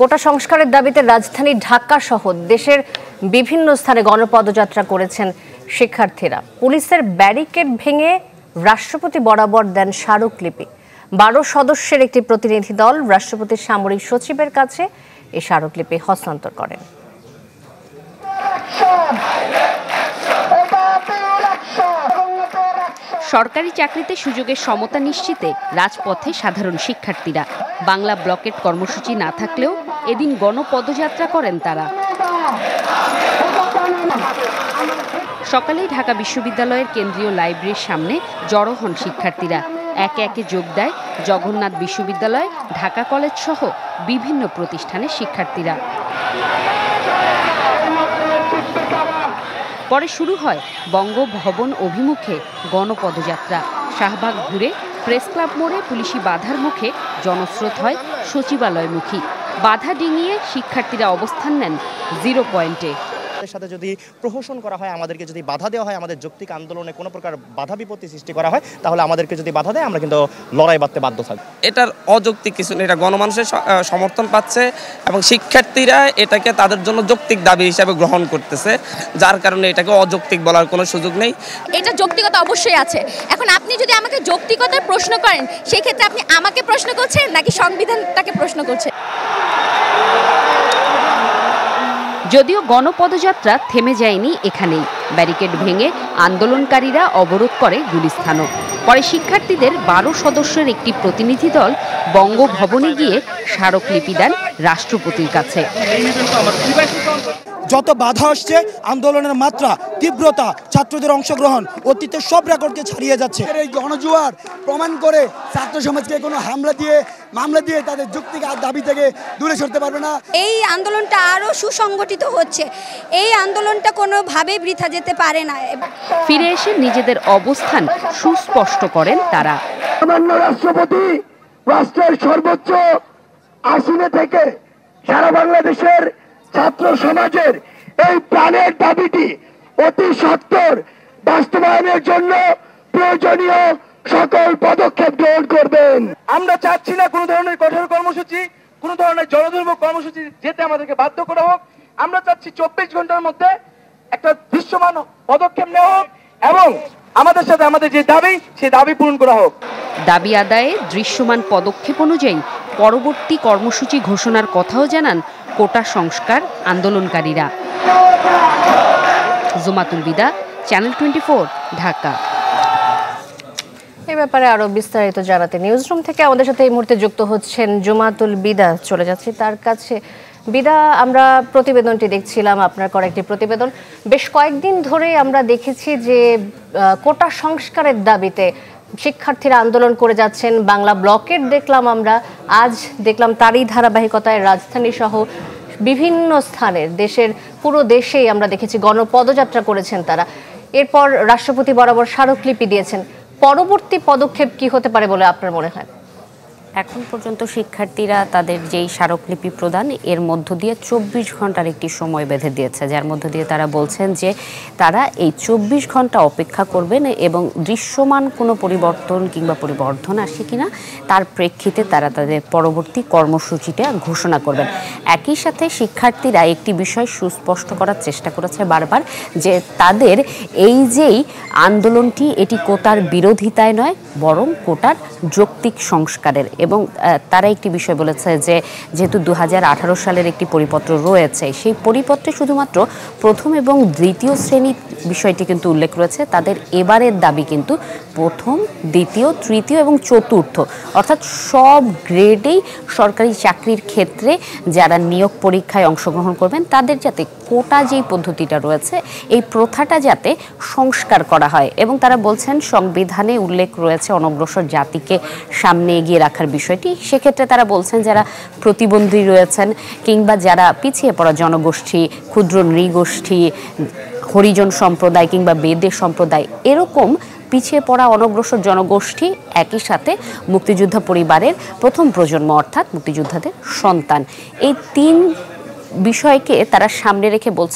কোটা সংস্কারের দাবিতে রাজধানী ঢাকা সহ দেশের বিভিন্ন স্থানে গণপদযাত্রা করেছেন শিক্ষার্থীরা। পুলিশের ব্যারিকেড ভেঙে রাষ্ট্রপতি বরাবর দেন স্মারকলিপি। 12 সদস্যের একটি প্রতিনিধি দল রাষ্ট্রপতির সামরিক সচিবের কাছে এই স্মারকলিপি হস্তান্তর করেন। সরকারি চাকরিতে সুযোগের সমতা নিশ্চিতে রাজপথে সাধারণ শিক্ষার্থীরা। বাংলা ব্লকেট কর্মসূচি না থাকলেও এদিন গণপদযাত্রা করেন তারা। সকালেই ঢাকা বিশ্ববিদ্যালয়ের কেন্দ্রীয় লাইব্রেরির সামনে জড়ো হন শিক্ষার্থীরা। একে একে যোগ দেয় জগন্নাথ বিশ্ববিদ্যালয়, ঢাকা কলেজ সহ বিভিন্ন প্রতিষ্ঠানের শিক্ষার্থীরা। পরে শুরু হয় বঙ্গভবন অভিমুখে গণপদযাত্রা। শাহবাগ ঘুরে প্রেস ক্লাব মোড়ে পুলিশি বাধার মুখে জনস্রোত হয় সচিবালয়মুখী। বাধা ডিঙিয়ে শিক্ষার্থীরা অবস্থান নেন 0 পয়েন্টে। সাথে যদি প্রহসন করা হয়, আমাদেরকে যদি বাধা দেওয়া হয়, আমাদের যৌক্তিক আন্দোলনে কোনো প্রকার বাধা বিপত্তি সৃষ্টি করা হয়, তাহলে আমাদেরকে যদি বাধা দেয় আমরা কিন্তু লড়াই বাঁধতে বাধ্য থাকব। এটার অযৌক্তিক কিছু নেই, এটা গণমানুষের সমর্থন পাচ্ছে এবং শিক্ষার্থীরা এটাকে তাদের জন্য যৌক্তিক দাবি হিসাবে গ্রহণ করতেছে, যার কারণে এটাকে অযৌক্তিক বলার কোনো সুযোগ নেই। এটা যৌক্তিকতা অবশ্যই আছে। এখন আপনি যদি আমাকে যৌক্তিকতার প্রশ্ন করেন, সেই ক্ষেত্রে আপনি আমাকে প্রশ্ন করছেন নাকি সংবিধানটাকে প্রশ্ন করছেন? যদিও গণপদযাত্রা থেমে যায়নি এখানেই। ব্যারিকেড ভেঙে আন্দোলনকারীরা অবরোধ করে গুলিস্থানও। পরে শিক্ষার্থীদের 12 সদস্যের একটি প্রতিনিধি দল বঙ্গভবনে গিয়ে স্মারকলিপি দেন রাষ্ট্রপতির কাছে। যত বাধা আসছে, আন্দোলনের মাত্রা, তীব্রতা, ছাত্রদের অংশগ্রহণ, অতীতের সব রেকর্ডকে ছাড়িয়ে যাচ্ছে। এই গণজোয়ার প্রমাণ করে ছাত্র সমাজকে কোনো মামলা দিয়ে তাদের যৌক্তিক দাবি থেকে দূরে সরতে পারবে না। এই আন্দোলনটা আরো সুসংগঠিত হচ্ছে। এই আন্দোলনটা কোনোভাবেই বৃথা যেতে পারে না। ফিরে এসে নিজেদের অবস্থান সুস্পষ্ট করেন তারা। রাষ্ট্রপতি রাষ্ট্রের সর্বোচ্চ আসনে থেকে সারা বাংলাদেশের ছাত্র সমাজের এই প্রাণের দাবিটি অতি সত্বর বাস্তবায়নের জন্য প্রয়োজনীয় সকল পদক্ষেপ গ্রহণ করবেন। আমরা চাচ্ছি না কোনো ধরনের কঠোর কর্মসূচি, কোনো ধরনের জনদুর্ভোগ কর্মসূচি যেতে আমাদেরকে বাধ্য করা হোক। আমরা চাচ্ছি 24 ঘন্টার মধ্যে একটা দৃশ্যমান পদক্ষেপ নেওয়া হোক এবং আমাদের সাথে আমাদের যে দাবি, সেই দাবি পূরণ করা হোক। দাবি আদায়ে দৃশ্যমান পদক্ষেপ অনুযায়ী পরবর্তী কর্মসূচি ঘোষণার কথাও জানান কোটা সংস্কার আন্দোলনকারীরা। জুমাতুল বিদা, চ্যানেল 24, ঢাকা। এই ব্যাপারে আরো বিস্তারিত জানাতে নিউজরুম থেকে আমাদের সাথে এই মুহূর্তে যুক্ত হচ্ছেন জুমাতুল বিদা। চলে যাচ্ছি তার কাছে। বিদা, আমরা প্রতিবেদনটি দেখছিলাম, আপনার করা একটি প্রতিবেদন। বেশ কয়েকদিন ধরে আমরা দেখেছি যে কোটা সংস্কারের দাবিতে শিক্ষার্থীরা আন্দোলন করে যাচ্ছেন। বাংলা ব্লকের দেখলাম আমরা, আজ দেখলাম তারই ধারাবাহিকতায় রাজধানী সহ বিভিন্ন স্থানের দেশের পুরো দেশেই আমরা দেখেছি গণপদযাত্রা করেছেন তারা। এরপর রাষ্ট্রপতি বরাবর স্মারকলিপি দিয়েছেন। পরবর্তী পদক্ষেপ কি হতে পারে বলে আপনার মনে হয়? এখন পর্যন্ত শিক্ষার্থীরা তাদের যেই স্মারকলিপি প্রদান, এর মধ্য দিয়ে 24 ঘন্টার একটি সময় বেঁধে দিয়েছে, যার মধ্য দিয়ে তারা বলছেন যে তারা এই 24 ঘন্টা অপেক্ষা করবেন এবং দৃশ্যমান কোনো পরিবর্তন কিংবা পরিবর্ধন আসে কিনা তার প্রেক্ষিতে তারা তাদের পরবর্তী কর্মসূচিটা ঘোষণা করবেন। একই সাথে শিক্ষার্থীরা একটি বিষয় সুস্পষ্ট করার চেষ্টা করেছে বারবার, যে তাদের এই যেই আন্দোলনটি এটি কোটার বিরোধিতায় নয়, বরং কোটার যৌক্তিক সংস্কারের। এবং তারা একটি বিষয় বলেছে যে যেহেতু 2018 সালের একটি পরিপত্র রয়েছে, সেই পরিপত্রে শুধুমাত্র প্রথম এবং দ্বিতীয় শ্রেণীর বিষয়টি কিন্তু উল্লেখ রয়েছে। তাদের এবারের দাবি কিন্তু প্রথম, দ্বিতীয়, তৃতীয় এবং চতুর্থ, অর্থাৎ সব গ্রেডেই সরকারি চাকরির ক্ষেত্রে যারা নিয়োগ পরীক্ষায় অংশগ্রহণ করবেন তাদের যাতে কোটা যেই পদ্ধতিটা রয়েছে এই প্রথাটা যাতে সংস্কার করা হয়। এবং তারা বলছেন সংবিধানে উল্লেখ রয়েছে অনগ্রসর জাতিকে সামনে এগিয়ে রাখার বিষয়টি। সেক্ষেত্রে তারা বলছেন যারা প্রতিবন্ধী রয়েছেন কিংবা যারা পিছিয়ে পড়া জনগোষ্ঠী, ক্ষুদ্র নৃগোষ্ঠী, হরিজন সম্প্রদায় কিংবা বেদে সম্প্রদায়, এরকম পিছিয়ে পড়া অনগ্রসর জনগোষ্ঠী, একই সাথে মুক্তিযোদ্ধা পরিবারের প্রথম প্রজন্ম অর্থাৎ মুক্তিযোদ্ধাদের সন্তান, এই 3 বিষয়কে তারা সামনে রেখে বলছেন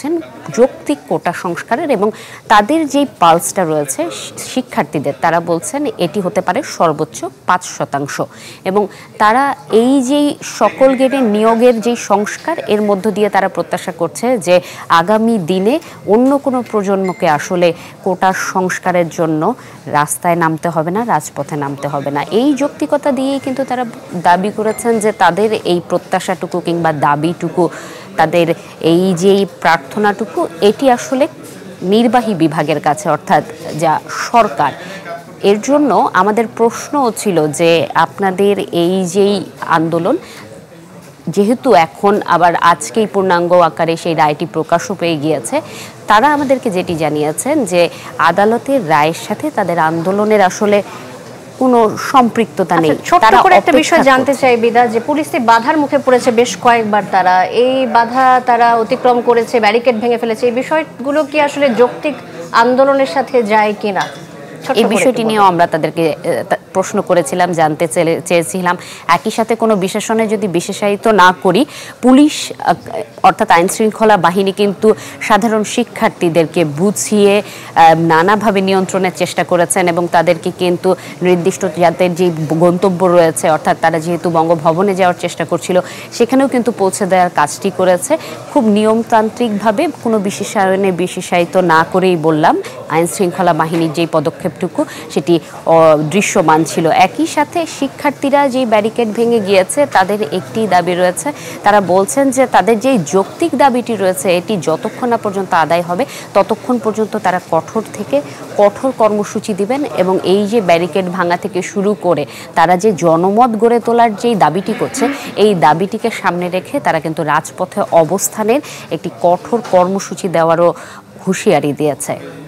যৌক্তিক কোটা সংস্কারের এবং তাদের যেই পালসটা রয়েছে শিক্ষার্থীদের, তারা বলছেন এটি হতে পারে সর্বোচ্চ 5% এবং তারা এই যেই সকল গ্রেডের নিয়োগের যেই সংস্কার, এর মধ্য দিয়ে তারা প্রত্যাশা করছে যে আগামী দিনে অন্য কোনো প্রজন্মকে আসলে কোটা সংস্কারের জন্য রাস্তায় নামতে হবে না, রাজপথে নামতে হবে না। এই যৌক্তিকতা দিয়েই কিন্তু তারা দাবি করেছেন যে তাদের এই প্রত্যাশাটুকু কিংবা দাবিটুকু, তাদের এই যে প্রার্থনাটুকু, এটি আসলে নির্বাহী বিভাগের কাছে, অর্থাৎ যা সরকার। এর জন্য আমাদের প্রশ্নও ছিল যে আপনাদের এই যেই আন্দোলন, যেহেতু এখন আবার আজকেই পূর্ণাঙ্গ আকারে সেই রায়টি প্রকাশও পেয়ে গিয়েছে, তারা আমাদেরকে যেটি জানিয়েছেন যে আদালতের রায়ের সাথে তাদের আন্দোলনের আসলে কোনো সম্পৃক্ততা নেই। ছোট্ট করে একটা বিষয় জানতে চাই বিদা, যে পুলিশে বাধার মুখে পড়েছে বেশ কয়েকবার, তারা এই বাধা তারা অতিক্রম করেছে, ব্যারিকেড ভেঙে ফেলেছে, এই বিষয়গুলো কি আসলে যৌক্তিক আন্দোলনের সাথে যায় কিনা? এই বিষয়টি নিয়েও আমরা তাদেরকে প্রশ্ন করেছিলাম, জানতে চেয়েছিলাম। একই সাথে কোনো বিশেষণে যদি বিশেষায়িত না করি, পুলিশ অর্থাৎ আইন শৃঙ্খলা বাহিনী কিন্তু সাধারণ শিক্ষার্থীদেরকে বুঝিয়ে নানাভাবে নিয়ন্ত্রণের চেষ্টা করেছেন এবং তাদেরকে কিন্তু নির্দিষ্ট যাদের যে গন্তব্য রয়েছে, অর্থাৎ তারা যেহেতু বঙ্গভবনে যাওয়ার চেষ্টা করছিল, সেখানেও কিন্তু পৌঁছে দেওয়ার কাজটি করেছে খুব নিয়মতান্ত্রিকভাবে, কোনো বিশেষায়নে বিশেষায়িত না করেই বললাম। আইন শৃঙ্খলা বাহিনীর যেই পদক্ষেপটুকু সেটি দৃশ্যমান ছিল। একই সাথে শিক্ষার্থীরা যেই ব্যারিকেড ভেঙে গিয়েছে, তাদের একটি দাবি রয়েছে, তারা বলছেন যে তাদের যেই যৌক্তিক দাবিটি রয়েছে এটি যতক্ষণ না পর্যন্ত আদায় হবে ততক্ষণ পর্যন্ত তারা কঠোর থেকে কঠোর কর্মসূচি দিবেন এবং এই যে ব্যারিকেড ভাঙা থেকে শুরু করে তারা যে জনমত গড়ে তোলার যেই দাবিটি করছে, এই দাবিটিকে সামনে রেখে তারা কিন্তু রাজপথে অবস্থানের একটি কঠোর কর্মসূচি দেওয়ারও হুঁশিয়ারি দিয়েছে।